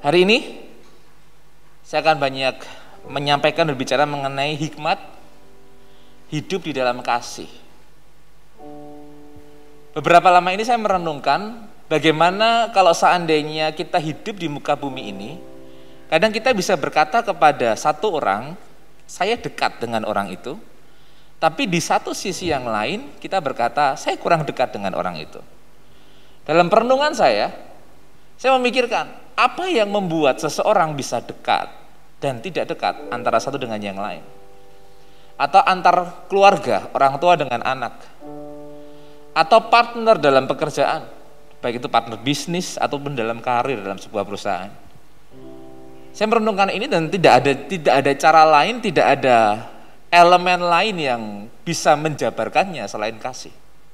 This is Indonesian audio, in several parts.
Hari ini saya akan banyak menyampaikan berbicara mengenai hikmat hidup di dalam kasih. Beberapa lama ini saya merenungkan bagaimana kalau seandainya kita hidup di muka bumi ini, kadang kita bisa berkata kepada satu orang, saya dekat dengan orang itu, tapi di satu sisi yang lain kita berkata, saya kurang dekat dengan orang itu. Dalam perenungan saya memikirkan, apa yang membuat seseorang bisa dekat dan tidak dekat antara satu dengan yang lain? Atau antar keluarga, orang tua dengan anak, atau partner dalam pekerjaan, baik itu partner bisnis ataupun dalam karir dalam sebuah perusahaan. Saya merenungkan ini dan tidak ada cara lain, tidak ada elemen lain yang bisa menjabarkannya selain kasih.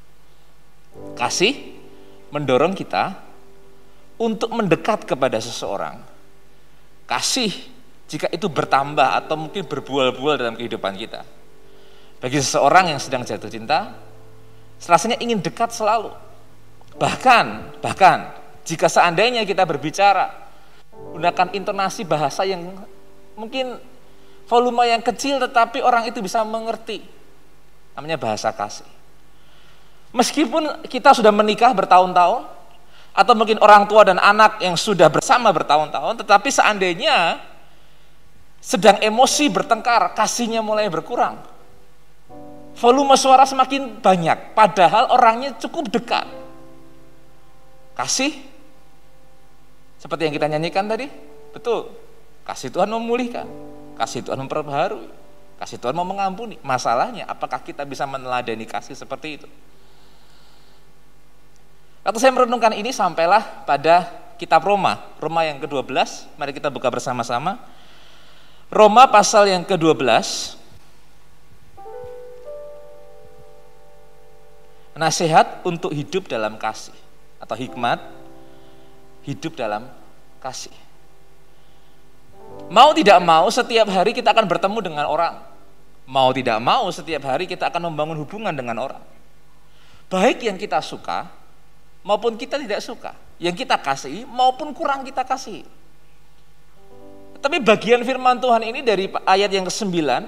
Kasih mendorong kita untuk mendekat kepada seseorang. Kasih jika itu bertambah atau mungkin berbual-bual dalam kehidupan kita. Bagi seseorang yang sedang jatuh cinta, rasanya ingin dekat selalu. Bahkan jika seandainya kita berbicara gunakan intonasi bahasa yang mungkin volume yang kecil tetapi orang itu bisa mengerti, namanya bahasa kasih. Meskipun kita sudah menikah bertahun-tahun, atau mungkin orang tua dan anak yang sudah bersama bertahun-tahun, tetapi seandainya sedang emosi bertengkar, kasihnya mulai berkurang, volume suara semakin banyak, padahal orangnya cukup dekat. Kasih, seperti yang kita nyanyikan tadi, betul, kasih Tuhan memulihkan, kasih Tuhan memperbaharui, kasih Tuhan mau mengampuni. Masalahnya, apakah kita bisa meneladani kasih seperti itu? Waktu saya merenungkan ini sampailah pada kitab Roma yang ke-12, mari kita buka bersama-sama. Roma pasal yang ke-12, nasihat untuk hidup dalam kasih, atau hikmat hidup dalam kasih. Mau tidak mau setiap hari kita akan bertemu dengan orang. Mau tidak mau setiap hari kita akan membangun hubungan dengan orang. Baik yang kita suka maupun kita tidak suka, yang kita kasih maupun kurang kita kasih. Tapi bagian firman Tuhan ini dari ayat yang ke-9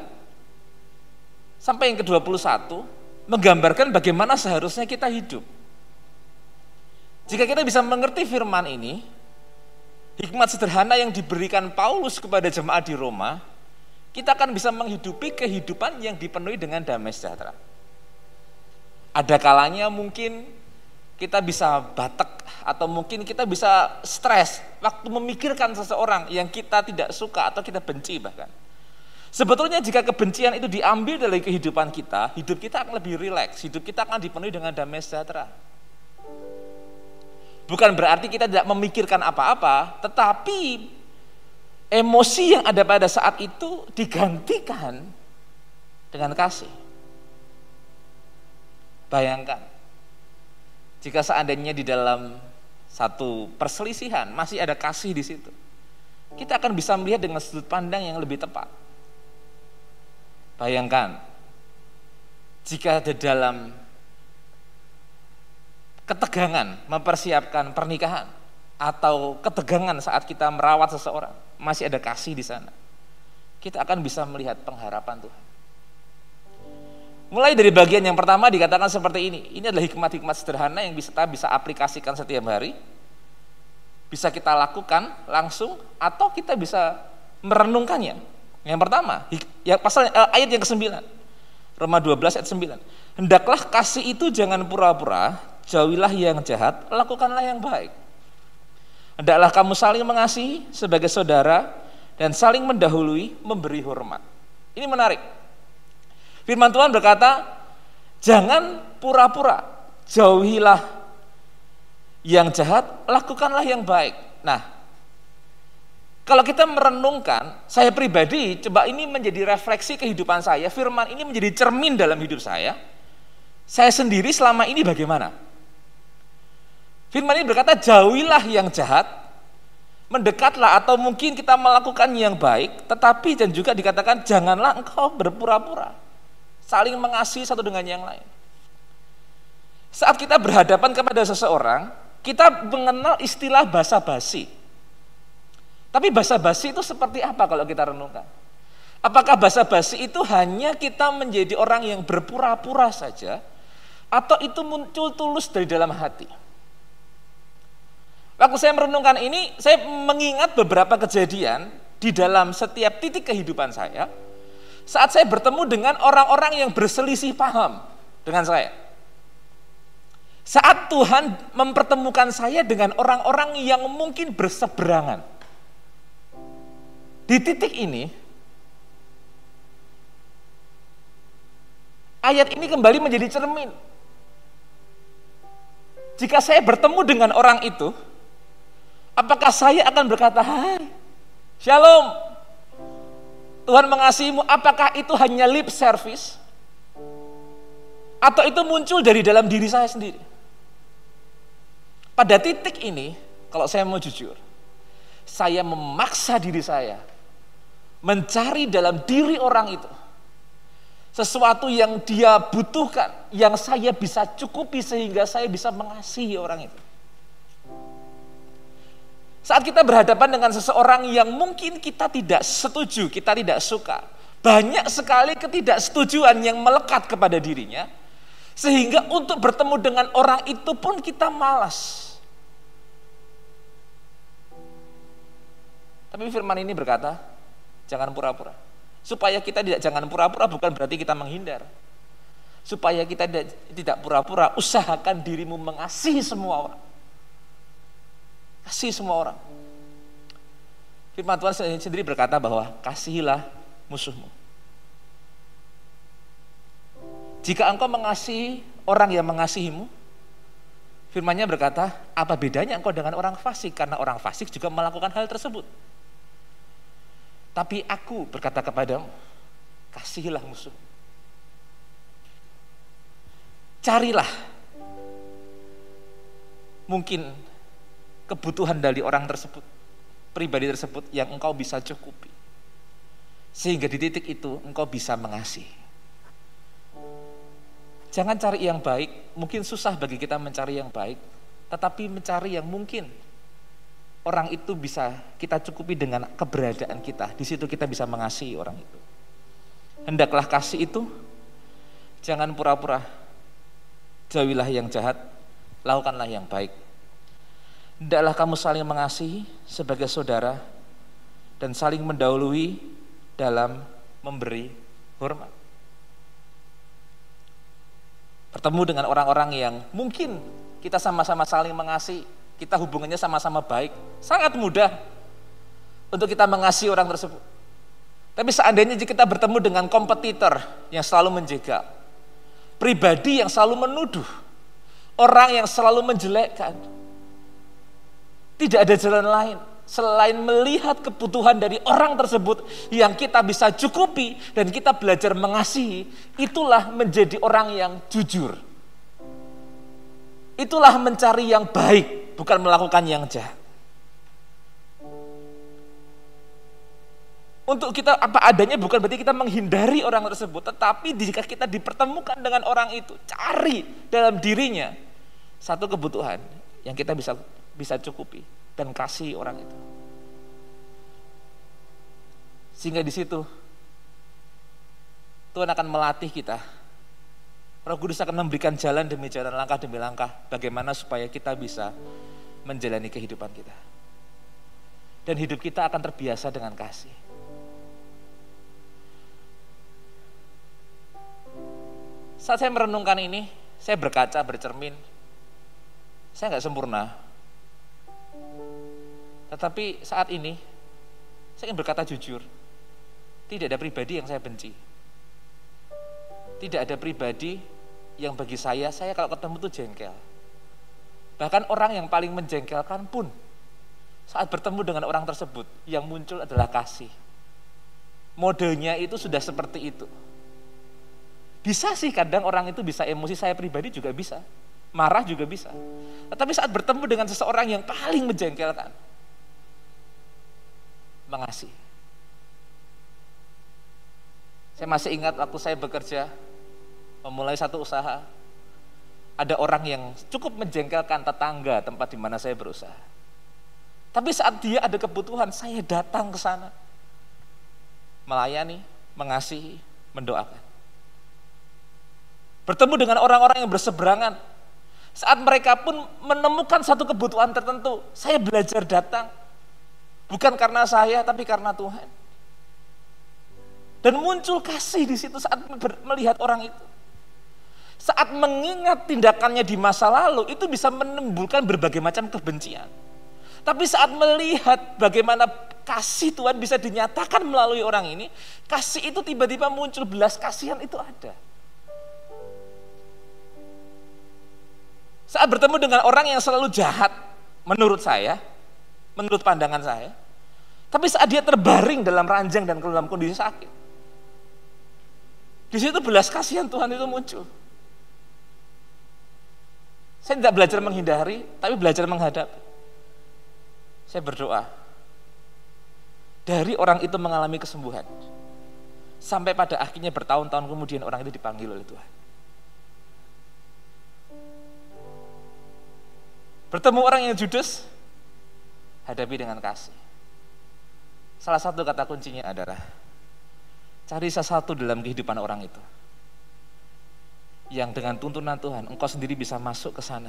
sampai yang ke-21 menggambarkan bagaimana seharusnya kita hidup. Jika kita bisa mengerti firman ini, hikmat sederhana yang diberikan Paulus kepada jemaat di Roma, kita akan bisa menghidupi kehidupan yang dipenuhi dengan damai sejahtera. Ada kalanya mungkin kita bisa batek atau mungkin kita bisa stres waktu memikirkan seseorang yang kita tidak suka atau kita benci bahkan. Sebetulnya jika kebencian itu diambil dari kehidupan kita, hidup kita akan lebih rileks, hidup kita akan dipenuhi dengan damai sejahtera. Bukan berarti kita tidak memikirkan apa-apa, tetapi emosi yang ada pada saat itu digantikan dengan kasih. Bayangkan, jika seandainya di dalam satu perselisihan masih ada kasih di situ, kita akan bisa melihat dengan sudut pandang yang lebih tepat. Bayangkan, jika di dalam ketegangan mempersiapkan pernikahan atau ketegangan saat kita merawat seseorang, masih ada kasih di sana, kita akan bisa melihat pengharapan Tuhan. Mulai dari bagian yang pertama dikatakan seperti ini. Ini adalah hikmat-hikmat sederhana yang kita bisa aplikasikan setiap hari. Bisa kita lakukan langsung atau kita bisa merenungkannya. Yang pertama, ayat yang ke-9. Roma 12 ayat 9. Hendaklah kasih itu jangan pura-pura, jauhilah yang jahat, lakukanlah yang baik. Hendaklah kamu saling mengasihi sebagai saudara dan saling mendahului memberi hormat. Ini menarik. Firman Tuhan berkata, jangan pura-pura, jauhilah yang jahat, lakukanlah yang baik. Nah, kalau kita merenungkan, saya pribadi, coba ini menjadi refleksi kehidupan saya, firman ini menjadi cermin dalam hidup saya sendiri selama ini bagaimana? Firman ini berkata, jauhilah yang jahat, mendekatlah atau mungkin kita melakukan yang baik, tetapi dan juga dikatakan, janganlah engkau berpura-pura. Saling mengasihi satu dengan yang lain. Saat kita berhadapan kepada seseorang, kita mengenal istilah basa-basi. Tapi basa-basi itu seperti apa kalau kita renungkan? Apakah basa-basi itu hanya kita menjadi orang yang berpura-pura saja, atau itu muncul tulus dari dalam hati? Waktu saya merenungkan ini, saya mengingat beberapa kejadian di dalam setiap titik kehidupan saya, saat saya bertemu dengan orang-orang yang berselisih paham dengan saya. Saat Tuhan mempertemukan saya dengan orang-orang yang mungkin berseberangan. Di titik ini, ayat ini kembali menjadi cermin. Jika saya bertemu dengan orang itu, apakah saya akan berkata, "Hai, shalom, Tuhan mengasihimu," apakah itu hanya lip service? Atau itu muncul dari dalam diri saya sendiri? Pada titik ini, kalau saya mau jujur, saya memaksa diri saya mencari dalam diri orang itu sesuatu yang dia butuhkan, yang saya bisa cukupi sehingga saya bisa mengasihi orang itu. Saat kita berhadapan dengan seseorang yang mungkin kita tidak setuju, kita tidak suka, banyak sekali ketidaksetujuan yang melekat kepada dirinya, sehingga untuk bertemu dengan orang itu pun kita malas. Tapi firman ini berkata, jangan pura-pura. Supaya kita jangan pura-pura bukan berarti kita menghindar. Supaya kita tidak pura-pura, usahakan dirimu mengasihi semua orang. Kasih semua orang. Firman Tuhan sendiri berkata bahwa kasihilah musuhmu. Jika engkau mengasihi orang yang mengasihimu, firman-Nya berkata, apa bedanya engkau dengan orang fasik? Karena orang fasik juga melakukan hal tersebut. Tapi aku berkata kepadamu, kasihilah musuh. Carilah mungkin kebutuhan dari orang tersebut, pribadi tersebut yang engkau bisa cukupi. Sehingga di titik itu engkau bisa mengasihi. Jangan cari yang baik, mungkin susah bagi kita mencari yang baik, tetapi mencari yang mungkin orang itu bisa kita cukupi dengan keberadaan kita. Di situ kita bisa mengasihi orang itu. Hendaklah kasih itu, jangan pura-pura. Jauhilah yang jahat, lakukanlah yang baik. Hendaklah kamu saling mengasihi sebagai saudara dan saling mendahului dalam memberi hormat. Bertemu dengan orang-orang yang mungkin kita sama-sama saling mengasihi, kita hubungannya sama-sama baik, sangat mudah untuk kita mengasihi orang tersebut. Tapi seandainya jika kita bertemu dengan kompetitor yang selalu menjegal, pribadi yang selalu menuduh, orang yang selalu menjelekkan, tidak ada jalan lain selain melihat kebutuhan dari orang tersebut yang kita bisa cukupi dan kita belajar mengasihi. Itulah menjadi orang yang jujur. Itulah mencari yang baik, bukan melakukan yang jahat. Untuk kita apa adanya bukan berarti kita menghindari orang tersebut, tetapi jika kita dipertemukan dengan orang itu, cari dalam dirinya satu kebutuhan yang kita bisa cukupi dan kasih orang itu. Sehingga di situ Tuhan akan melatih kita. Roh Kudus akan memberikan jalan demi jalan, langkah demi langkah, bagaimana supaya kita bisa menjalani kehidupan kita. Dan hidup kita akan terbiasa dengan kasih. Saat saya merenungkan ini, saya berkaca, bercermin. Saya nggak sempurna. Tetapi saat ini, saya ingin berkata jujur. Tidak ada pribadi yang saya benci. Tidak ada pribadi yang bagi saya kalau ketemu tuh jengkel. Bahkan orang yang paling menjengkelkan pun saat bertemu dengan orang tersebut yang muncul adalah kasih. Modenya itu sudah seperti itu. Bisa sih kadang orang itu bisa emosi, saya pribadi juga bisa. Marah juga bisa. Tetapi saat bertemu dengan seseorang yang paling menjengkelkan, mengasihi. Saya masih ingat waktu saya bekerja, memulai satu usaha, ada orang yang cukup menjengkelkan tetangga tempat di mana saya berusaha. Tapi saat dia ada kebutuhan, saya datang ke sana. Melayani, mengasihi, mendoakan. Bertemu dengan orang-orang yang berseberangan. Saat mereka pun menemukan satu kebutuhan tertentu, saya belajar datang. Bukan karena saya, tapi karena Tuhan. Dan muncul kasih di situ saat melihat orang itu. Saat mengingat tindakannya di masa lalu, itu bisa menimbulkan berbagai macam kebencian. Tapi saat melihat bagaimana kasih Tuhan bisa dinyatakan melalui orang ini, kasih itu tiba-tiba muncul, belas kasihan itu ada. Saat bertemu dengan orang yang selalu jahat, menurut saya, menurut pandangan saya, tapi saat dia terbaring dalam ranjang dan dalam kondisi sakit, di situ belas kasihan Tuhan itu muncul. Saya tidak belajar menghindari, tapi belajar menghadapi. Saya berdoa, dari orang itu mengalami kesembuhan, sampai pada akhirnya bertahun-tahun kemudian orang itu dipanggil oleh Tuhan. Bertemu orang yang judes, hadapi dengan kasih. Salah satu kata kuncinya adalah cari sesuatu dalam kehidupan orang itu yang dengan tuntunan Tuhan engkau sendiri bisa masuk ke sana,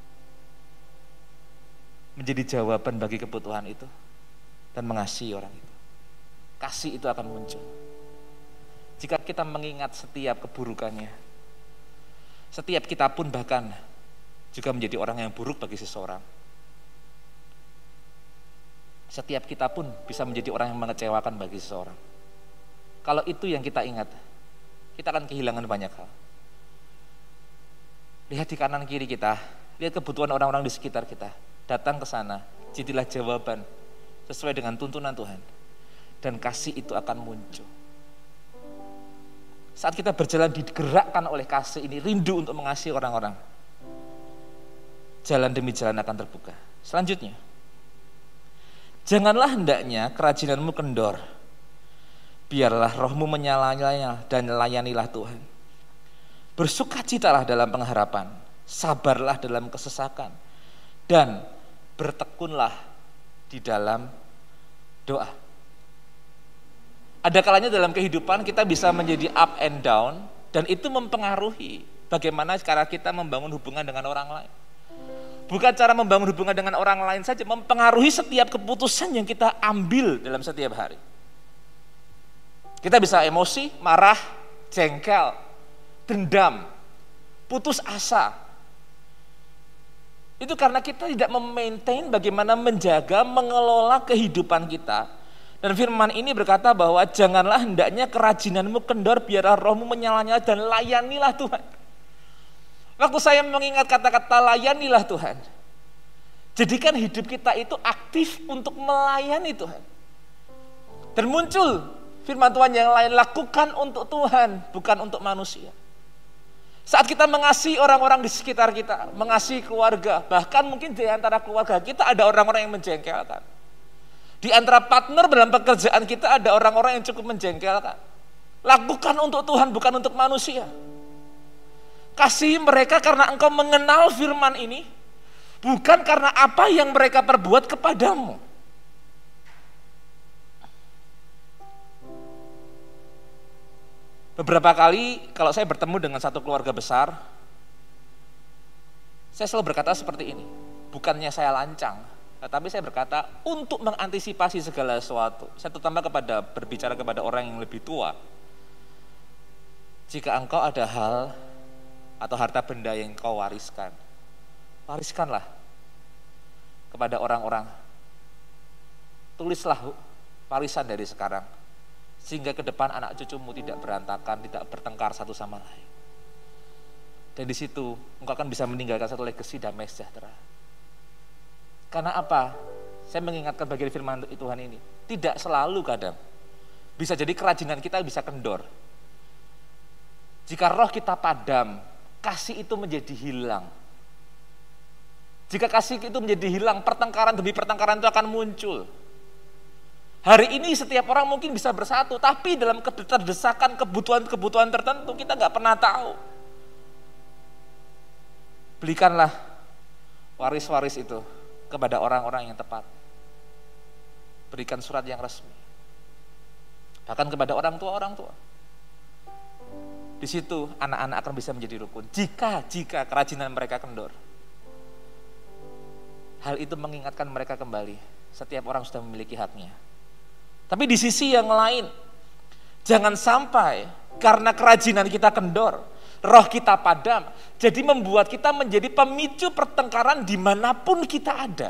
menjadi jawaban bagi kebutuhan itu dan mengasihi orang itu. Kasih itu akan muncul jika kita mengingat setiap keburukannya. Setiap kita pun bahkan juga menjadi orang yang buruk bagi seseorang. Setiap kita pun bisa menjadi orang yang mengecewakan bagi seseorang. Kalau itu yang kita ingat, kita akan kehilangan banyak hal. Lihat di kanan kiri kita, lihat kebutuhan orang-orang di sekitar kita. Datang ke sana, jadilah jawaban sesuai dengan tuntunan Tuhan. Dan kasih itu akan muncul. Saat kita berjalan digerakkan oleh kasih ini, rindu untuk mengasihi orang-orang, jalan demi jalan akan terbuka. Selanjutnya, janganlah hendaknya kerajinanmu kendor, biarlah rohmu menyala-nyala dan layanilah Tuhan. Bersukacitalah dalam pengharapan, sabarlah dalam kesesakan, dan bertekunlah di dalam doa. Ada kalanya dalam kehidupan kita bisa menjadi up and down, dan itu mempengaruhi bagaimana cara kita membangun hubungan dengan orang lain. Bukan cara membangun hubungan dengan orang lain saja, mempengaruhi setiap keputusan yang kita ambil dalam setiap hari. Kita bisa emosi, marah, jengkel, dendam, putus asa. Itu karena kita tidak memaintain bagaimana menjaga, mengelola kehidupan kita. Dan firman ini berkata bahwa janganlah hendaknya kerajinanmu kendor, biarlah rohmu menyala-nyala dan layanilah Tuhan. Waktu saya mengingat kata-kata layanilah Tuhan, jadikan hidup kita itu aktif untuk melayani Tuhan. Dan muncul firman Tuhan yang lain, lakukan untuk Tuhan, bukan untuk manusia. Saat kita mengasihi orang-orang di sekitar kita, mengasihi keluarga, bahkan mungkin di antara keluarga kita ada orang-orang yang menjengkelkan. Di antara partner dalam pekerjaan kita ada orang-orang yang cukup menjengkelkan. Lakukan untuk Tuhan, bukan untuk manusia. Kasihi mereka karena engkau mengenal firman ini, bukan karena apa yang mereka perbuat kepadamu. Beberapa kali kalau saya bertemu dengan satu keluarga besar, saya selalu berkata seperti ini, bukannya saya lancang, tetapi saya berkata untuk mengantisipasi segala sesuatu. Saya terutama berbicara kepada orang yang lebih tua. Jika engkau ada hal atau harta benda yang kau wariskan, wariskanlah kepada orang-orang. Tulislah warisan dari sekarang, sehingga ke depan anak cucumu tidak berantakan, tidak bertengkar satu sama lain. Dan di situ engkau akan bisa meninggalkan satu legacy damai sejahtera. Karena apa? Saya mengingatkan bagian firman Tuhan ini, tidak selalu kadang bisa jadi kerajinan kita bisa kendor. Jika roh kita padam, kasih itu menjadi hilang. Jika kasih itu menjadi hilang, pertengkaran demi pertengkaran itu akan muncul. Hari ini setiap orang mungkin bisa bersatu, tapi dalam keterdesakan kebutuhan-kebutuhan tertentu kita nggak pernah tahu. Belikanlah waris-waris itu kepada orang-orang yang tepat. berikan surat yang resmi. Bahkan kepada orang tua. Di situ anak-anak akan bisa menjadi rukun. Jika kerajinan mereka kendor. Hal itu mengingatkan mereka kembali. Setiap orang sudah memiliki haknya. Tapi di sisi yang lain, jangan sampai karena kerajinan kita kendor, roh kita padam, jadi membuat kita menjadi pemicu pertengkaran dimanapun kita ada.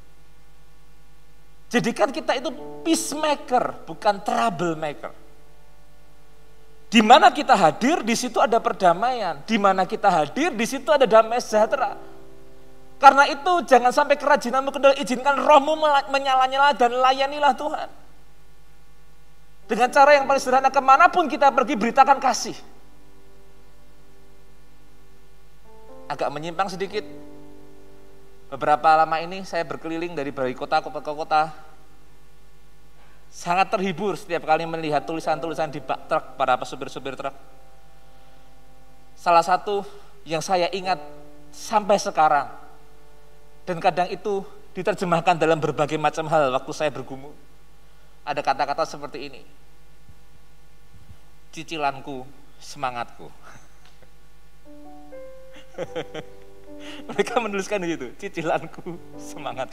Jadikan kita itu peacemaker, bukan troublemaker. Di mana kita hadir, di situ ada perdamaian. Di mana kita hadir, di situ ada damai sejahtera. Karena itu jangan sampai kerajinanmu kendor, izinkan rohmu menyala-nyala dan layanilah Tuhan. Dengan cara yang paling sederhana, kemanapun kita pergi, beritakan kasih. Agak menyimpang sedikit. Beberapa lama ini saya berkeliling dari berbagai kota ke kota. Sangat terhibur setiap kali melihat tulisan-tulisan di bak truk para pesupir-supir truk. Salah satu yang saya ingat sampai sekarang, dan kadang itu diterjemahkan dalam berbagai macam hal waktu saya bergumul. Ada kata-kata seperti ini. Cicilanku, semangatku. Mereka menuliskan di situ, cicilanku, semangatku.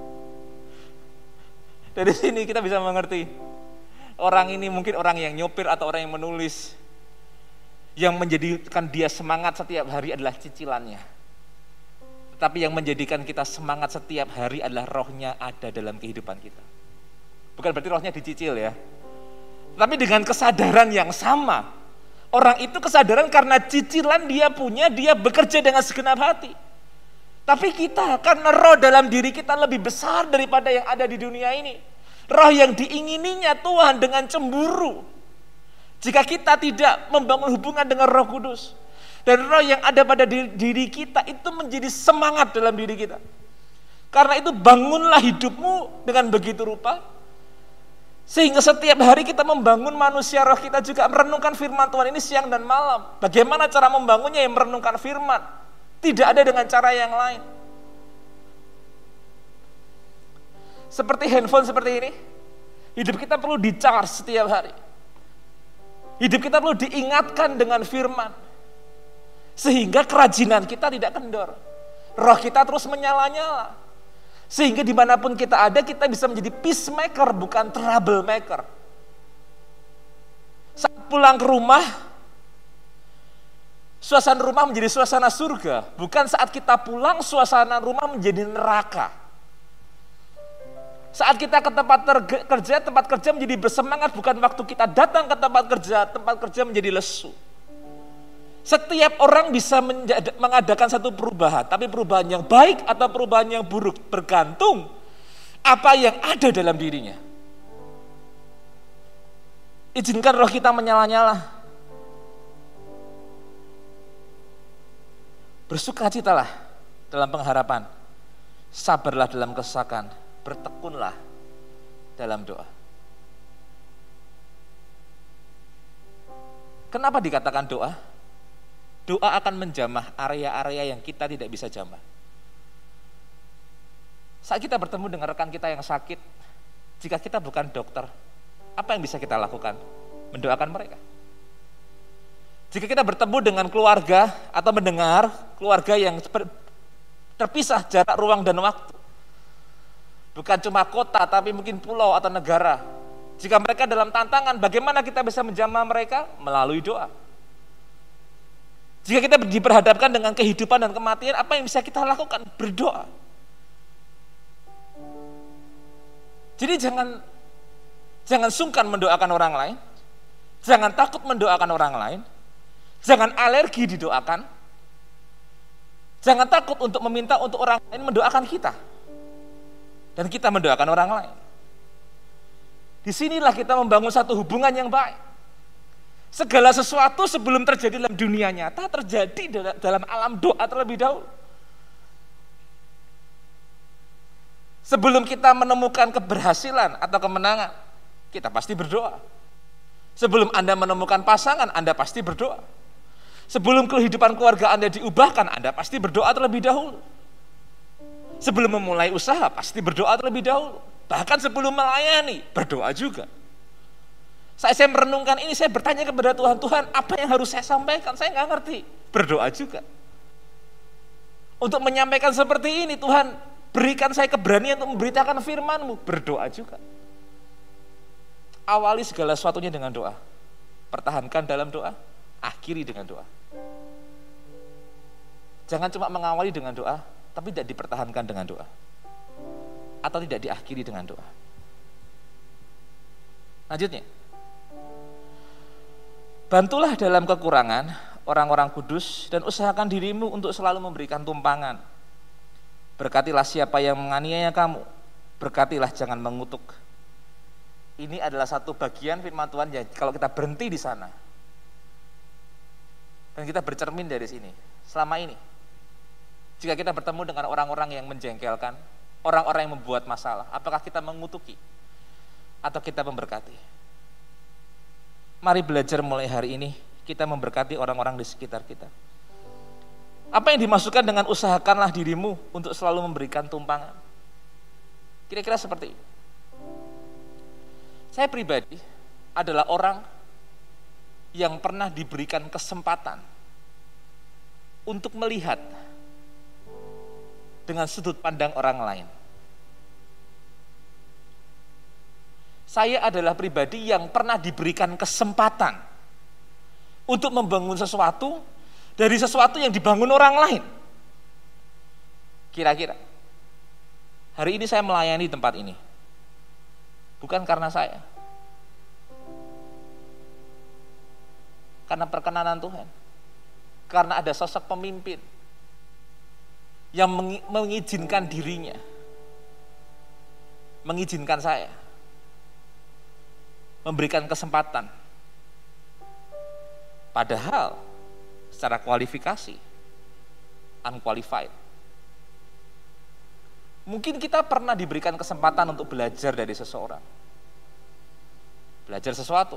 Dari sini kita bisa mengerti, orang ini mungkin orang yang nyopir atau orang yang menulis, yang menjadikan dia semangat setiap hari adalah cicilannya. Tetapi yang menjadikan kita semangat setiap hari adalah rohnya ada dalam kehidupan kita. Bukan berarti rohnya dicicil ya. Tapi dengan kesadaran yang sama, orang itu kesadaran karena cicilan dia punya, dia bekerja dengan segenap hati. Tapi kita, karena roh dalam diri kita lebih besar daripada yang ada di dunia ini. Roh yang diingininya Tuhan dengan cemburu. Jika kita tidak membangun hubungan dengan Roh Kudus, dan roh yang ada pada diri kita itu menjadi semangat dalam diri kita. Karena itu bangunlah hidupmu dengan begitu rupa, sehingga setiap hari kita membangun manusia roh kita juga merenungkan firman Tuhan ini siang dan malam. Bagaimana cara membangunnya? Yang merenungkan firman. Tidak ada dengan cara yang lain. Seperti handphone seperti ini, hidup kita perlu di-charge setiap hari. Hidup kita perlu diingatkan dengan firman. Sehingga kerajinan kita tidak kendor. Roh kita terus menyala-nyala. Sehingga dimanapun kita ada, kita bisa menjadi peacemaker, bukan troublemaker. Saat pulang ke rumah, suasana rumah menjadi suasana surga. Bukan saat kita pulang, suasana rumah menjadi neraka. Saat kita ke tempat kerja menjadi bersemangat, bukan waktu kita datang ke tempat kerja menjadi lesu. Setiap orang bisa mengadakan satu perubahan, tapi perubahan yang baik atau perubahan yang buruk bergantung apa yang ada dalam dirinya. Izinkan roh kita menyala-nyala. Bersukacitalah dalam pengharapan, sabarlah dalam kesesakan, bertekunlah dalam doa. Kenapa dikatakan doa? Doa akan menjamah area-area yang kita tidak bisa jamah. Saat kita bertemu dengan rekan kita yang sakit, jika kita bukan dokter, apa yang bisa kita lakukan? Mendoakan mereka. Jika kita bertemu dengan keluarga atau mendengar keluarga yang terpisah jarak ruang dan waktu, bukan cuma kota tapi mungkin pulau atau negara, jika mereka dalam tantangan, bagaimana kita bisa menjamah mereka? Melalui doa. Jika kita diperhadapkan dengan kehidupan dan kematian, apa yang bisa kita lakukan? Berdoa. Jadi jangan sungkan mendoakan orang lain, jangan takut mendoakan orang lain, jangan alergi didoakan, jangan takut untuk meminta untuk orang lain mendoakan kita, dan kita mendoakan orang lain. Disinilah kita membangun satu hubungan yang baik. Segala sesuatu sebelum terjadi dalam dunia nyata terjadi dalam alam doa terlebih dahulu. Sebelum kita menemukan keberhasilan atau kemenangan, kita pasti berdoa. Sebelum Anda menemukan pasangan, Anda pasti berdoa. Sebelum kehidupan keluarga Anda diubahkan, Anda pasti berdoa terlebih dahulu. Sebelum memulai usaha, pasti berdoa terlebih dahulu. Bahkan sebelum melayani, berdoa juga. Saya merenungkan ini, saya bertanya kepada Tuhan, Tuhan apa yang harus saya sampaikan? Saya nggak ngerti. Berdoa juga. Untuk menyampaikan seperti ini, Tuhan berikan saya keberanian untuk memberitakan firman-Mu. Berdoa juga. Awali segala sesuatunya dengan doa. Pertahankan dalam doa, akhiri dengan doa. Jangan cuma mengawali dengan doa, tapi tidak dipertahankan dengan doa. Atau tidak diakhiri dengan doa. Lanjutnya. Bantulah dalam kekurangan orang-orang kudus dan usahakan dirimu untuk selalu memberikan tumpangan. Berkatilah siapa yang menganiaya kamu. Berkatilah, jangan mengutuk. Ini adalah satu bagian firman Tuhan yang kalau kita berhenti di sana dan kita bercermin dari sini, selama ini jika kita bertemu dengan orang-orang yang menjengkelkan, orang-orang yang membuat masalah, apakah kita mengutuki atau kita memberkati? Mari belajar mulai hari ini kita memberkati orang-orang di sekitar kita. Apa yang dimaksudkan dengan usahakanlah dirimu untuk selalu memberikan tumpangan? Kira-kira seperti ini. Saya pribadi adalah orang yang pernah diberikan kesempatan untuk melihat dengan sudut pandang orang lain. Saya adalah pribadi yang pernah diberikan kesempatan untuk membangun sesuatu dari sesuatu yang dibangun orang lain. Kira-kira hari ini saya melayani tempat ini bukan karena saya, karena perkenanan Tuhan, karena ada sosok pemimpin yang mengizinkan dirinya, mengizinkan saya, memberikan kesempatan. Padahal secara kualifikasi unqualified. Mungkin kita pernah diberikan kesempatan untuk belajar dari seseorang, belajar sesuatu.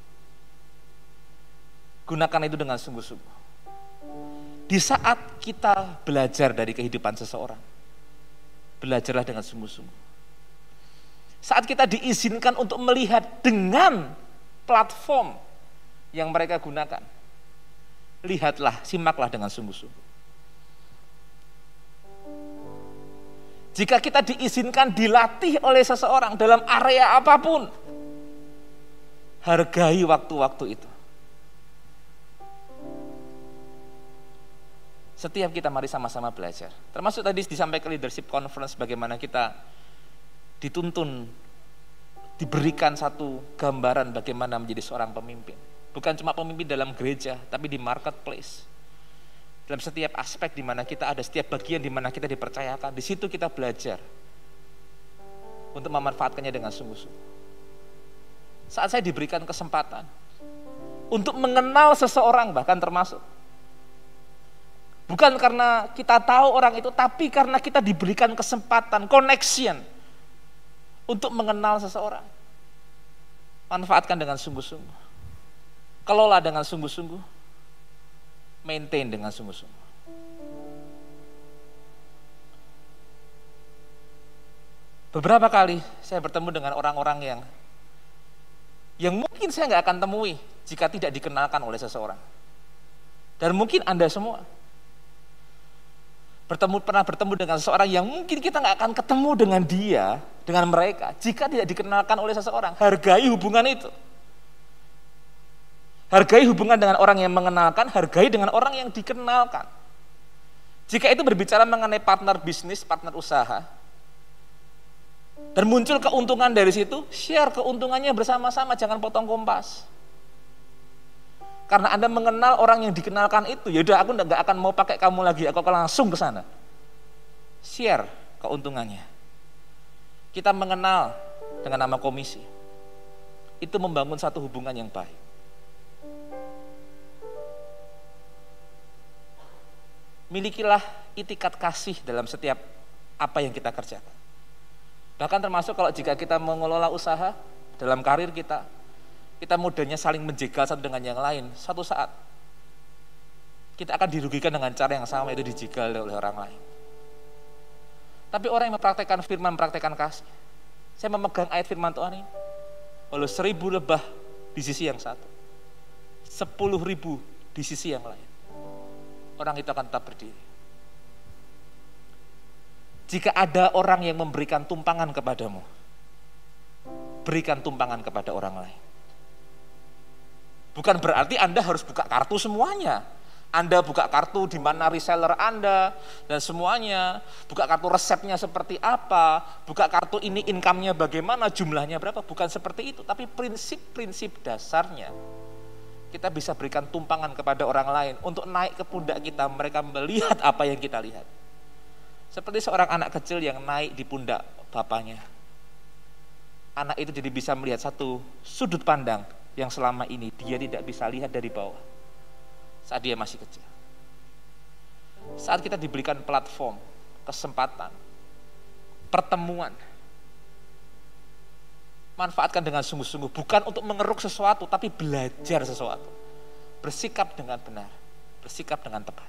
Gunakan itu dengan sungguh-sungguh. Di saat kita belajar dari kehidupan seseorang, belajarlah dengan sungguh-sungguh. Saat kita diizinkan untuk melihat dengan platform yang mereka gunakan, lihatlah, simaklah dengan sungguh-sungguh. Jika kita diizinkan dilatih oleh seseorang dalam area apapun, hargai waktu-waktu itu. Setiap kita mari sama-sama belajar. Termasuk tadi disampaikan leadership conference, bagaimana kita dituntun, diberikan satu gambaran bagaimana menjadi seorang pemimpin. Bukan cuma pemimpin dalam gereja, tapi di marketplace. Dalam setiap aspek di mana kita ada, setiap bagian di mana kita dipercayakan, di situ kita belajar untuk memanfaatkannya dengan sungguh-sungguh. Saat saya diberikan kesempatan untuk mengenal seseorang, bahkan termasuk bukan karena kita tahu orang itu, tapi karena kita diberikan kesempatan, connection untuk mengenal seseorang. Manfaatkan dengan sungguh-sungguh. Kelola dengan sungguh-sungguh. Maintain dengan sungguh-sungguh. Beberapa kali saya bertemu dengan orang-orang yang mungkin saya nggak akan temui jika tidak dikenalkan oleh seseorang. Dan mungkin Anda semua pernah bertemu dengan seseorang yang mungkin kita nggak akan ketemu dengan dia, dengan mereka, jika tidak dikenalkan oleh seseorang. Hargai hubungan itu. Hargai hubungan dengan orang yang mengenalkan, hargai dengan orang yang dikenalkan. Jika itu berbicara mengenai partner bisnis, partner usaha, dan muncul keuntungan dari situ, share keuntungannya bersama-sama, jangan potong kompas. Karena Anda mengenal orang yang dikenalkan itu, yaudah aku nggak akan mau pakai kamu lagi, aku akan langsung ke sana. Share keuntungannya. Kita mengenal dengan nama komisi, itu membangun satu hubungan yang baik. Milikilah itikat kasih dalam setiap apa yang kita kerjakan. Bahkan termasuk kalau jika kita mengelola usaha, dalam karir kita mudahnya saling menjegal satu dengan yang lain. Suatu saat kita akan dirugikan dengan cara yang sama, itu dijegal oleh orang lain. Tapi orang yang mempraktekkan firman, mempraktekkan kasih, Saya memegang ayat firman Tuhan ini. Walau 1000 lebah di sisi yang satu, 10.000 di sisi yang lain, orang itu akan tetap berdiri. Jika ada orang yang memberikan tumpangan kepadamu, berikan tumpangan kepada orang lain. Bukan berarti Anda harus buka kartu semuanya. Anda buka kartu di mana reseller Anda dan semuanya, buka kartu resepnya seperti apa, buka kartu ini income-nya bagaimana, jumlahnya berapa, bukan seperti itu, tapi prinsip-prinsip dasarnya. Kita bisa berikan tumpangan kepada orang lain untuk naik ke pundak kita, mereka melihat apa yang kita lihat. Seperti seorang anak kecil yang naik di pundak bapaknya. Anak itu jadi bisa melihat satu sudut pandang yang selama ini dia tidak bisa lihat dari bawah saat dia masih kecil. Saat kita diberikan platform, kesempatan, pertemuan, manfaatkan dengan sungguh-sungguh, bukan untuk mengeruk sesuatu, tapi belajar sesuatu. Bersikap dengan benar, bersikap dengan tepat.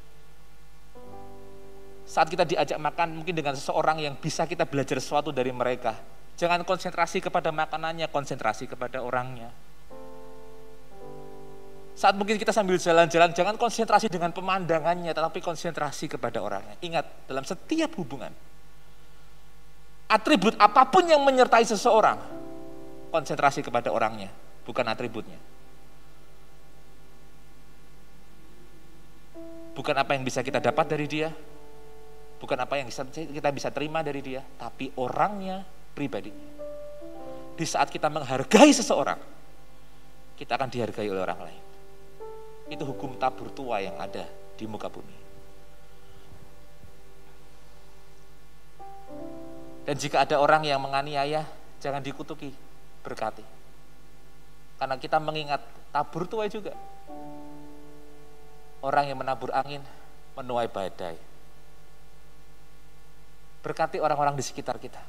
Saat kita diajak makan mungkin dengan seseorang yang bisa kita belajar sesuatu dari mereka, jangan konsentrasi kepada makanannya, konsentrasi kepada orangnya. Saat mungkin kita sambil jalan-jalan, jangan konsentrasi dengan pemandangannya, tetapi konsentrasi kepada orangnya. Ingat, dalam setiap hubungan, atribut apapun yang menyertai seseorang, konsentrasi kepada orangnya, bukan atributnya. Bukan apa yang bisa kita dapat dari dia, bukan apa yang kita bisa terima dari dia, tapi orangnya, pribadinya. Di saat kita menghargai seseorang, kita akan dihargai oleh orang lain. Itu hukum tabur tua yang ada di muka bumi. Dan jika ada orang yang menganiaya, jangan dikutuki, berkati. Karena kita mengingat tabur tua juga. Orang yang menabur angin, menuai badai. Berkati orang-orang di sekitar kita.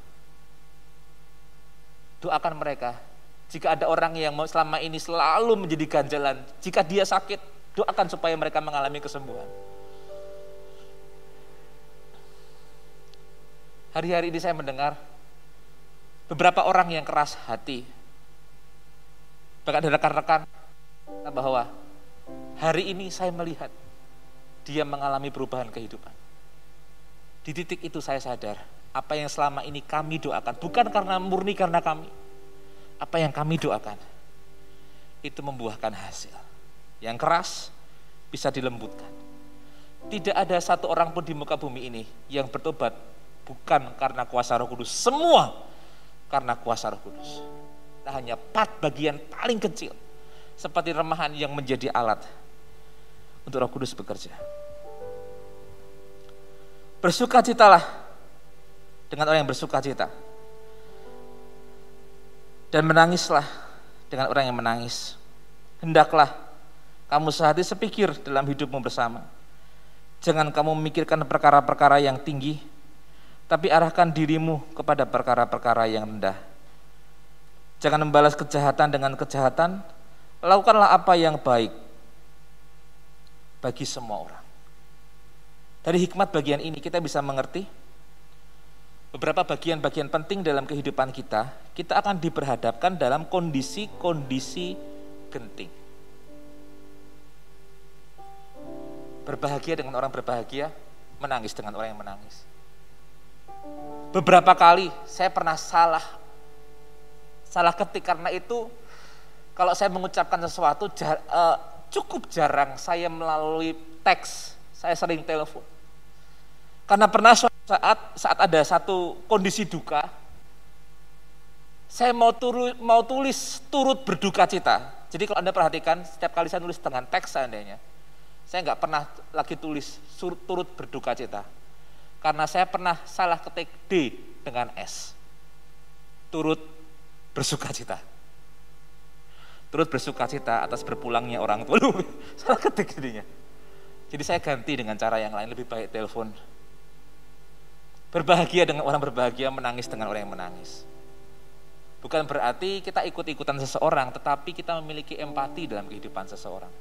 Doakan mereka. Jika ada orang yang selama ini selalu menjadi ganjalan, jika dia sakit, doakan supaya mereka mengalami kesembuhan. Hari-hari ini saya mendengar beberapa orang yang keras hati. Bahkan ada rekan-rekan bahwa hari ini saya melihat dia mengalami perubahan kehidupan. Di titik itu saya sadar, apa yang selama ini kami doakan, bukan karena murni karena kami, apa yang kami doakan, itu membuahkan hasil. Yang keras bisa dilembutkan. Tidak ada satu orang pun di muka bumi ini yang bertobat bukan karena kuasa Roh Kudus, semua karena kuasa Roh Kudus. Nah, hanya 4 bagian paling kecil, seperti remahan yang menjadi alat untuk Roh Kudus bekerja. Bersukacitalah dengan orang yang bersukacita, dan menangislah dengan orang yang menangis. Hendaklah kamu sehati sepikir dalam hidupmu bersama. Jangan kamu memikirkan perkara-perkara yang tinggi, tapi arahkan dirimu kepada perkara-perkara yang rendah. Jangan membalas kejahatan dengan kejahatan, lakukanlah apa yang baik bagi semua orang. Dari hikmat bagian ini kita bisa mengerti beberapa bagian-bagian penting dalam kehidupan kita. Kita akan diperhadapkan dalam kondisi-kondisi genting. Berbahagia dengan orang berbahagia, menangis dengan orang yang menangis. Beberapa kali saya pernah salah ketik, karena itu kalau saya mengucapkan sesuatu cukup jarang saya melalui teks, saya sering telepon. Karena pernah saat ada satu kondisi duka, saya mau tulis turut berduka cita. Jadi kalau Anda perhatikan, setiap kali saya nulis dengan teks seandainya, saya nggak pernah lagi tulis turut berduka cita. Karena saya pernah salah ketik D dengan S. Turut bersuka cita. Turut bersuka cita atas berpulangnya orang tua. Salah ketik jadinya. Jadi saya ganti dengan cara yang lain, lebih baik telepon. Berbahagia dengan orang berbahagia, menangis dengan orang yang menangis. Bukan berarti kita ikut-ikutan seseorang, tetapi kita memiliki empati dalam kehidupan seseorang.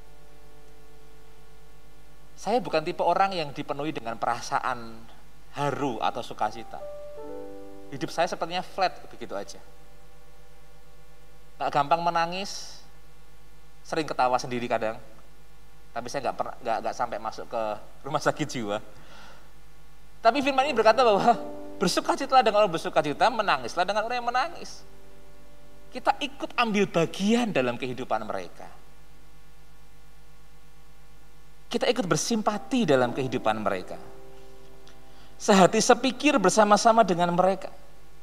Saya bukan tipe orang yang dipenuhi dengan perasaan haru atau sukacita. Hidup saya sepertinya flat begitu aja. Gak gampang menangis, sering ketawa sendiri kadang. Tapi saya nggak sampai masuk ke rumah sakit jiwa. Tapi firman ini berkata bahwa bersukacitalah dengan orang bersukacita, menangislah dengan orang yang menangis. Kita ikut ambil bagian dalam kehidupan mereka. Kita ikut bersimpati dalam kehidupan mereka. Sehati sepikir bersama-sama dengan mereka.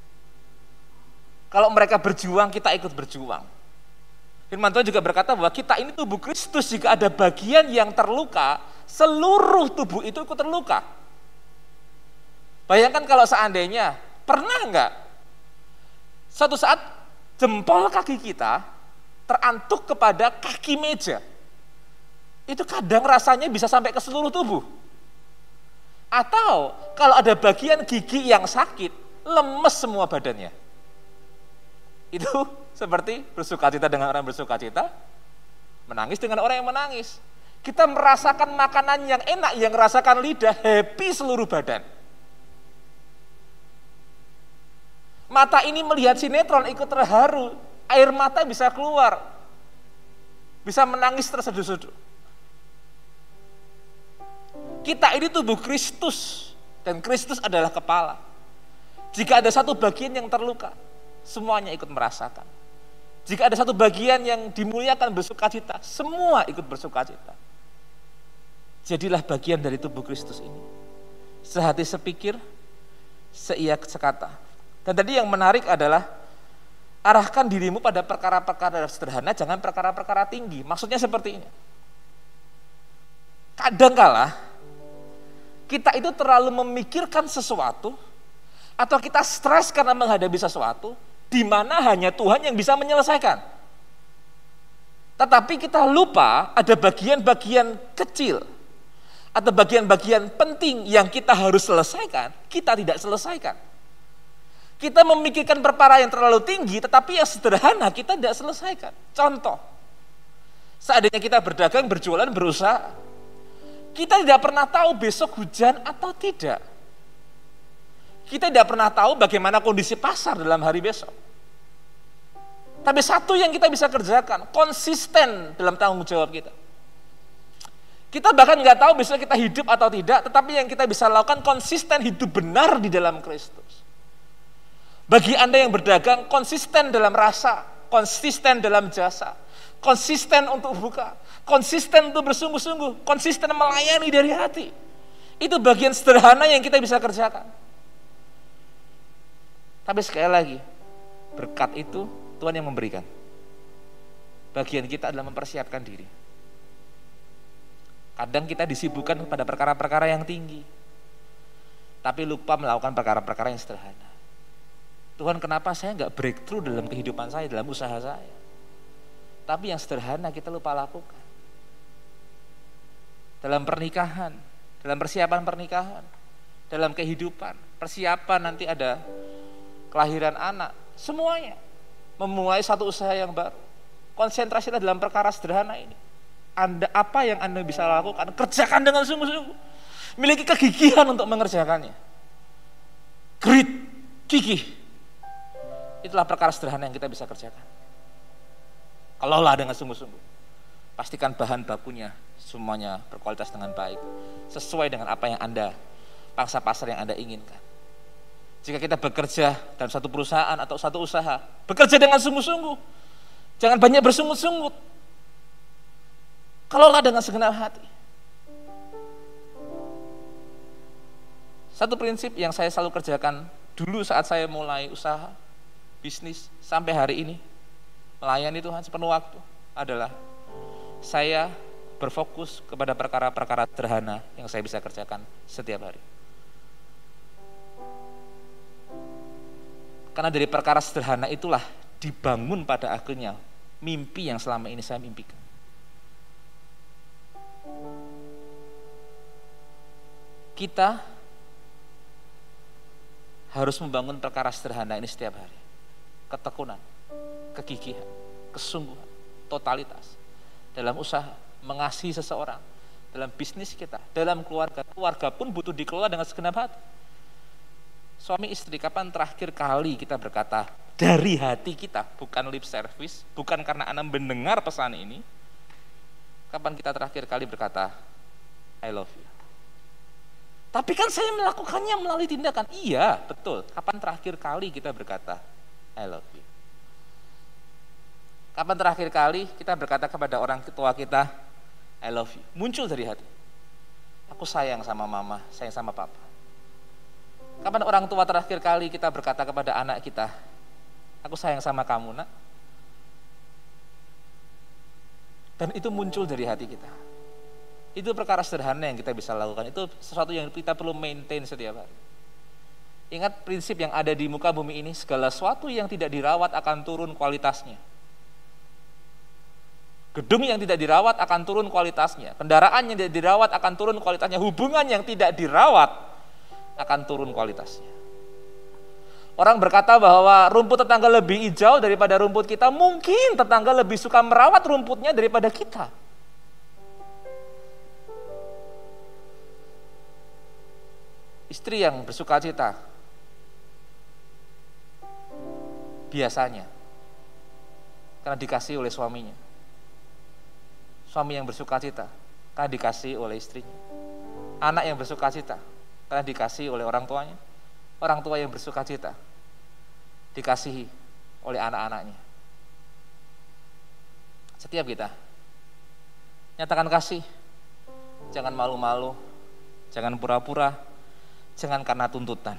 Kalau mereka berjuang, kita ikut berjuang. Firman Tuhan juga berkata bahwa kita ini tubuh Kristus, jika ada bagian yang terluka, seluruh tubuh itu ikut terluka. Bayangkan kalau seandainya, pernah enggak suatu saat jempol kaki kita terantuk kepada kaki meja. Itu kadang rasanya bisa sampai ke seluruh tubuh. Atau kalau ada bagian gigi yang sakit, lemes semua badannya. Itu seperti bersukacita dengan orang bersukacita, menangis dengan orang yang menangis. Kita merasakan makanan yang enak, yang merasakan lidah, happy seluruh badan. Mata ini melihat sinetron ikut terharu, air mata bisa keluar, bisa menangis terseduh-seduh. Kita ini tubuh Kristus, dan Kristus adalah kepala. Jika ada satu bagian yang terluka, semuanya ikut merasakan. Jika ada satu bagian yang dimuliakan bersukacita, semua ikut bersukacita. Jadilah bagian dari tubuh Kristus ini. Sehati sepikir, seia sekata. Dan tadi yang menarik adalah arahkan dirimu pada perkara-perkara sederhana, jangan perkara-perkara tinggi. Maksudnya seperti ini. Kadangkala kita itu terlalu memikirkan sesuatu, atau kita stres karena menghadapi sesuatu, di mana hanya Tuhan yang bisa menyelesaikan. Tetapi kita lupa ada bagian-bagian kecil, atau bagian-bagian penting yang kita harus selesaikan, kita tidak selesaikan. Kita memikirkan perkara yang terlalu tinggi, tetapi yang sederhana kita tidak selesaikan. Contoh, seandainya kita berdagang, berjualan, berusaha, kita tidak pernah tahu besok hujan atau tidak. Kita tidak pernah tahu bagaimana kondisi pasar dalam hari besok. Tapi satu yang kita bisa kerjakan, konsisten dalam tanggung jawab kita. Kita bahkan nggak tahu besok kita hidup atau tidak, tetapi yang kita bisa lakukan konsisten hidup benar di dalam Kristus. Bagi Anda yang berdagang, konsisten dalam rasa, konsisten dalam jasa, konsisten untuk buka, konsisten untuk bersungguh-sungguh, konsisten melayani dari hati. Itu bagian sederhana yang kita bisa kerjakan. Tapi sekali lagi, berkat itu Tuhan yang memberikan. Bagian kita adalah mempersiapkan diri. Kadang kita disibukkan pada perkara-perkara yang tinggi, tapi lupa melakukan perkara-perkara yang sederhana. Tuhan, kenapa saya nggak breakthrough dalam kehidupan saya, dalam usaha saya? Tapi yang sederhana kita lupa lakukan. Dalam pernikahan, dalam persiapan pernikahan, dalam kehidupan, persiapan nanti ada kelahiran anak, semuanya memulai satu usaha yang baru. Konsentrasilah dalam perkara sederhana ini. Apa yang Anda bisa lakukan, kerjakan dengan sungguh-sungguh. Miliki kegigihan untuk mengerjakannya. Grit, gigih. Itulah perkara sederhana yang kita bisa kerjakan. Kalaulah dengan sungguh-sungguh. Pastikan bahan bakunya semuanya berkualitas dengan baik, sesuai dengan apa yang Anda, pangsa pasar yang Anda inginkan. Jika kita bekerja dalam satu perusahaan atau satu usaha, bekerja dengan sungguh-sungguh. Jangan banyak bersungut-sungut. Kalaulah dengan segenap hati. Satu prinsip yang saya selalu kerjakan dulu saat saya mulai usaha, bisnis, sampai hari ini, melayani Tuhan sepenuh waktu, adalah saya berfokus kepada perkara-perkara sederhana yang saya bisa kerjakan setiap hari. Karena dari perkara sederhana itulah dibangun pada akhirnya mimpi yang selama ini saya mimpikan. Kita harus membangun perkara sederhana ini setiap hari. Ketekunan, kegigihan, kesungguhan, totalitas dalam usaha, mengasihi seseorang, dalam bisnis kita, dalam keluarga. Keluarga pun butuh dikelola dengan segenap hati. Suami istri, kapan terakhir kali kita berkata dari hati kita, bukan lip service, bukan karena Anda mendengar pesan ini, kapan kita terakhir kali berkata I love you? Tapi kan saya melakukannya melalui tindakan. Iya, betul. Kapan terakhir kali kita berkata I love you? Kapan terakhir kali kita berkata kepada orang tua kita I love you? Muncul dari hati. Aku sayang sama mama, sayang sama papa. Kapan orang tua terakhir kali kita berkata kepada anak kita, aku sayang sama kamu, nak? Dan itu muncul dari hati kita. Itu perkara sederhana yang kita bisa lakukan. Itu sesuatu yang kita perlu maintain setiap hari. Ingat prinsip yang ada di muka bumi ini, segala sesuatu yang tidak dirawat akan turun kualitasnya. Gedung yang tidak dirawat akan turun kualitasnya. Kendaraan yang tidak dirawat akan turun kualitasnya. Hubungan yang tidak dirawat akan turun kualitasnya. Orang berkata bahwa rumput tetangga lebih hijau daripada rumput kita. Mungkin tetangga lebih suka merawat rumputnya daripada kita. Istri yang bersuka cita biasanya karena dikasih oleh suaminya. Suami yang bersuka cita karena dikasih oleh istrinya. Anak yang bersuka cita karena dikasih oleh orang tuanya. Orang tua yang bersuka cita dikasihi oleh anak-anaknya. Setiap kita nyatakan kasih. Jangan malu-malu, jangan pura-pura, jangan karena tuntutan.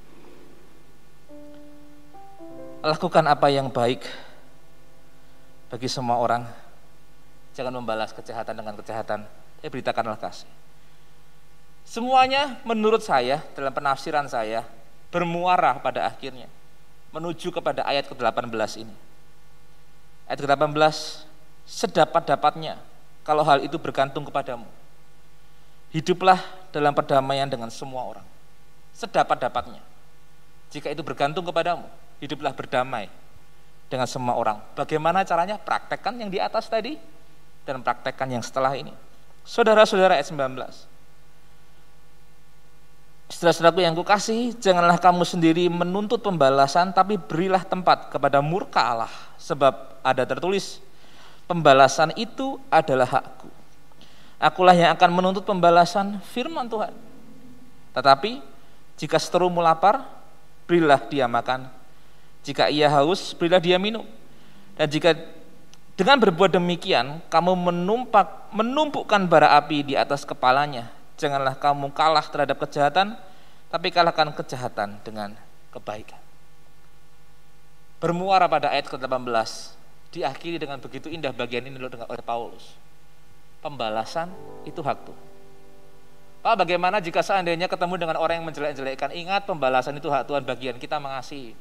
Lakukan apa yang baik bagi semua orang. Jangan membalas kejahatan dengan kejahatan. Beritakanlah kasih. Semuanya menurut saya, dalam penafsiran saya, bermuara pada akhirnya menuju kepada ayat ke-18 ini. Ayat ke-18, sedapat-dapatnya kalau hal itu bergantung kepadamu. Hiduplah dalam perdamaian dengan semua orang. Sedapat-dapatnya. Jika itu bergantung kepadamu, hiduplah berdamai dengan semua orang. Bagaimana caranya? Praktekkan yang di atas tadi dan praktekkan yang setelah ini. Saudara-saudara, ayat 19. Saudara-saudaraku yang kukasihi, janganlah kamu sendiri menuntut pembalasan, tapi berilah tempat kepada murka Allah, sebab ada tertulis, pembalasan itu adalah hakku. Akulah yang akan menuntut pembalasan, firman Tuhan. Tetapi jika seterumu lapar, berilah dia makan. Jika ia haus, berilah dia minum. Dan jika dengan berbuat demikian, kamu menumpukkan bara api di atas kepalanya, janganlah kamu kalah terhadap kejahatan, tapi kalahkan kejahatan dengan kebaikan. Bermuara pada ayat ke-18, diakhiri dengan begitu indah bagian ini oleh Paulus. Pembalasan itu hak Tuhan. Pak, bagaimana jika seandainya ketemu dengan orang yang menjelek-jelekkan? Ingat, pembalasan itu hak Tuhan, bagian kita mengasihi.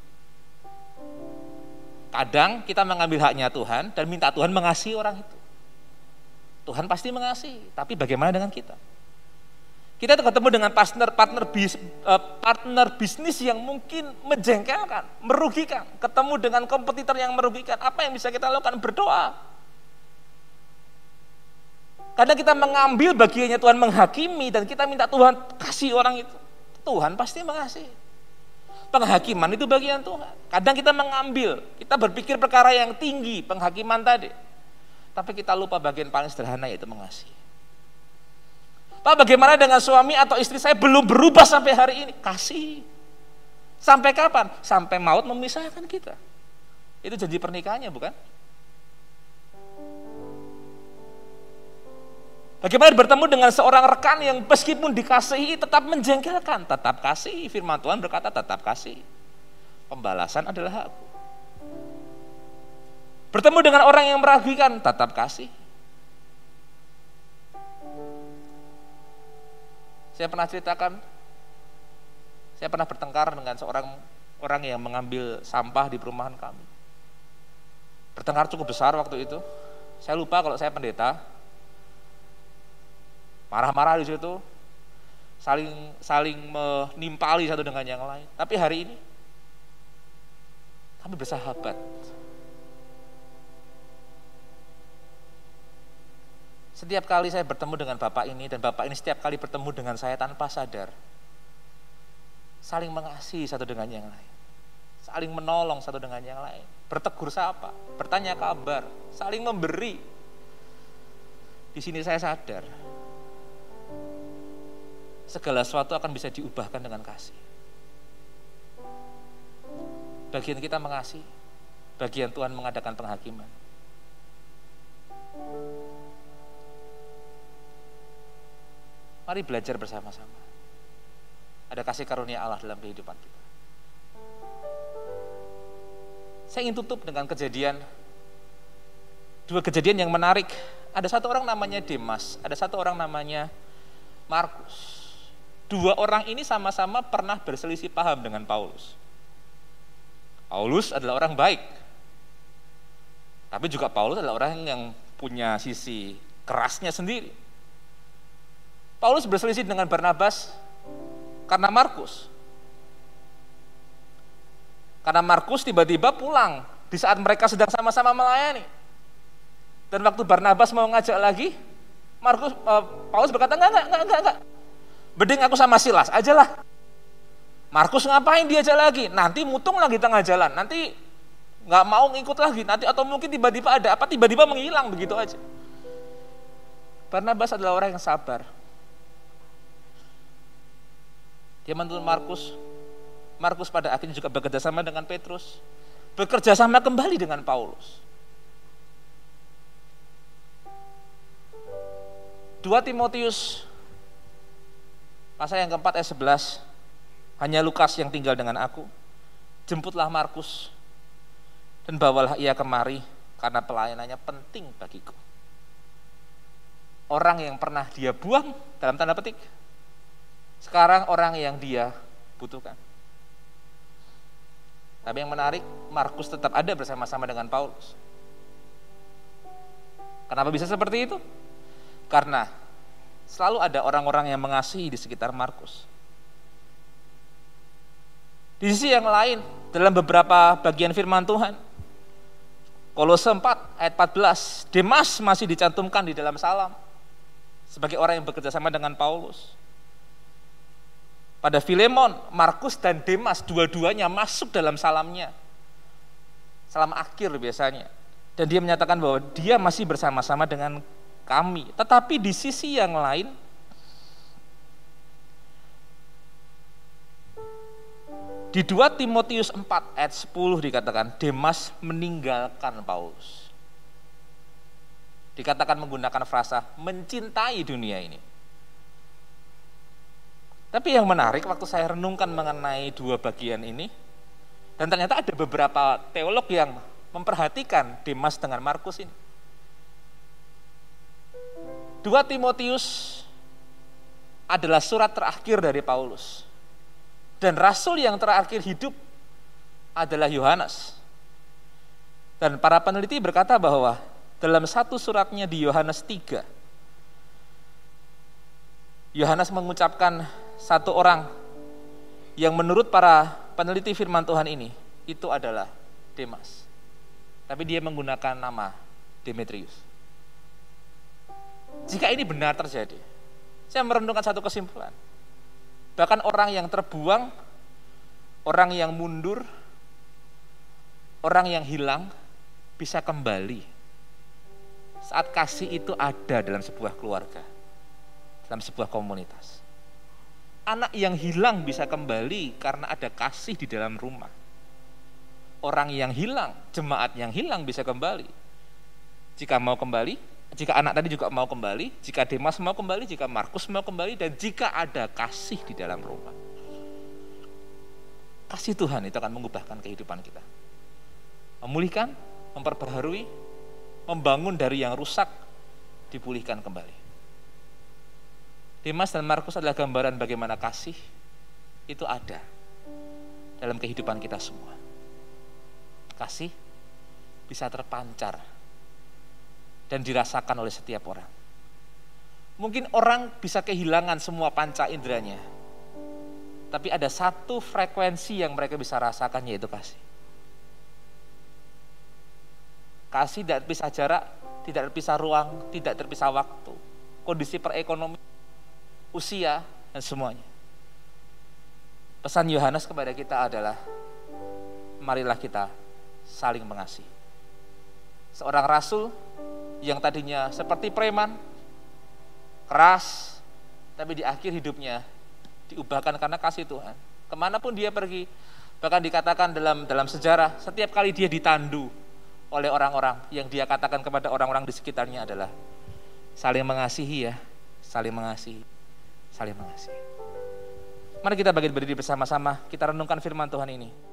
Kadang kita mengambil haknya Tuhan dan minta Tuhan mengasihi orang itu. Tuhan pasti mengasihi, tapi bagaimana dengan kita? Kita ketemu dengan partner bisnis yang mungkin menjengkelkan, merugikan. Ketemu dengan kompetitor yang merugikan. Apa yang bisa kita lakukan? Berdoa. Karena kita mengambil bagiannya Tuhan menghakimi dan kita minta Tuhan kasih orang itu. Tuhan pasti mengasihi. Penghakiman itu bagian Tuhan. Kadang kita mengambil, kita berpikir perkara yang tinggi, penghakiman tadi. Tapi kita lupa bagian paling sederhana, yaitu mengasihi. Pak, bagaimana dengan suami atau istri saya belum berubah sampai hari ini? Kasih. Sampai kapan? Sampai maut memisahkan kita. Itu janji pernikahannya, bukan? Bagaimana bertemu dengan seorang rekan yang meskipun dikasihi tetap menjengkelkan? Tetap kasih. Firman Tuhan berkata tetap kasih. Pembalasan adalah hakku. Bertemu dengan orang yang meragukan, tetap kasih. Saya pernah ceritakan, saya pernah bertengkar dengan seorang orang yang mengambil sampah di perumahan kami. Bertengkar cukup besar waktu itu. Saya lupa kalau saya pendeta. Marah-marah di situ, saling menimpali satu dengan yang lain. Tapi hari ini kami bersahabat. Setiap kali saya bertemu dengan bapak ini dan bapak ini setiap kali bertemu dengan saya tanpa sadar, saling mengasihi satu dengan yang lain, saling menolong satu dengan yang lain, bertegur sapa, bertanya kabar, saling memberi. Di sini saya sadar segala sesuatu akan bisa diubahkan dengan kasih. Bagian kita mengasihi, bagian Tuhan mengadakan penghakiman. Mari belajar bersama-sama. Ada kasih karunia Allah dalam kehidupan kita. Saya ingin tutup dengan dua kejadian yang menarik. Ada satu orang namanya Demas, ada satu orang namanya Markus. Dua orang ini sama-sama pernah berselisih paham dengan Paulus. Paulus adalah orang baik, tapi juga Paulus adalah orang yang punya sisi kerasnya sendiri. Paulus berselisih dengan Barnabas karena Markus. Karena Markus tiba-tiba pulang di saat mereka sedang sama-sama melayani. Dan waktu Barnabas mau ngajak lagi, Paulus berkata, enggak. Mending aku sama Silas aja lah. Markus ngapain diajak lagi? Nanti mutung lagi tengah jalan, nanti nggak mau ngikut lagi, nanti atau mungkin tiba-tiba ada apa, tiba-tiba menghilang begitu aja. Barnabas adalah orang yang sabar. Dia menuntun Markus. Markus pada akhirnya juga bekerja sama dengan Petrus, bekerja sama kembali dengan Paulus. 2 Timotius pasal yang keempat ayat 11, hanya Lukas yang tinggal dengan aku, jemputlah Markus dan bawalah ia kemari karena pelayanannya penting bagiku. Orang yang pernah dia buang dalam tanda petik, sekarang orang yang dia butuhkan. Tapi yang menarik, Markus tetap ada bersama-sama dengan Paulus. Kenapa bisa seperti itu? Karena selalu ada orang-orang yang mengasihi di sekitar Markus. Di sisi yang lain, dalam beberapa bagian firman Tuhan, Kolose 4 ayat 14, Demas masih dicantumkan di dalam salam sebagai orang yang bekerja sama dengan Paulus. Pada Filemon, Markus dan Demas dua-duanya masuk dalam salamnya, salam akhir biasanya, dan dia menyatakan bahwa dia masih bersama-sama dengan kami. Tetapi di sisi yang lain, di 2 Timotius 4 ayat 10 dikatakan Demas meninggalkan Paulus. Dikatakan menggunakan frasa mencintai dunia ini. Tapi yang menarik waktu saya renungkan mengenai dua bagian ini, dan ternyata ada beberapa teolog yang memperhatikan Demas dengan Markus ini. 2 Timotius adalah surat terakhir dari Paulus. Dan rasul yang terakhir hidup adalah Yohanes. Dan para peneliti berkata bahwa dalam satu suratnya di Yohanes 3, Yohanes mengucapkan satu orang yang menurut para peneliti firman Tuhan ini, itu adalah Demas. Tapi dia menggunakan nama Demetrius. Jika ini benar terjadi, saya merenungkan satu kesimpulan. Bahkan orang yang terbuang, orang yang mundur, orang yang hilang bisa kembali saat kasih itu ada dalam sebuah keluarga, dalam sebuah komunitas. Anak yang hilang bisa kembali karena ada kasih di dalam rumah. Orang yang hilang, jemaat yang hilang bisa kembali. Jika mau kembali, jika anak tadi juga mau kembali, jika Demas mau kembali, jika Markus mau kembali, dan jika ada kasih di dalam rumah. Kasih Tuhan itu akan mengubahkan kehidupan kita. Memulihkan, memperbaharui, membangun dari yang rusak, dipulihkan kembali. Demas dan Markus adalah gambaran bagaimana kasih itu ada dalam kehidupan kita semua. Kasih bisa terpancar dan dirasakan oleh setiap orang. Mungkin orang bisa kehilangan semua panca inderanya, tapi ada satu frekuensi yang mereka bisa rasakan, yaitu kasih. Kasih tidak terpisah jarak, tidak terpisah ruang, tidak terpisah waktu, kondisi perekonomian, usia, dan semuanya. Pesan Yohanes kepada kita adalah, marilah kita saling mengasihi. Seorang rasul yang tadinya seperti preman, keras, tapi di akhir hidupnya diubahkan karena kasih Tuhan. Kemanapun dia pergi, bahkan dikatakan dalam sejarah, setiap kali dia ditandu oleh orang-orang, yang dia katakan kepada orang-orang di sekitarnya adalah, saling mengasihi ya, saling mengasihi, saling mengasihi. Mari kita berdiri bersama-sama, kita renungkan firman Tuhan ini.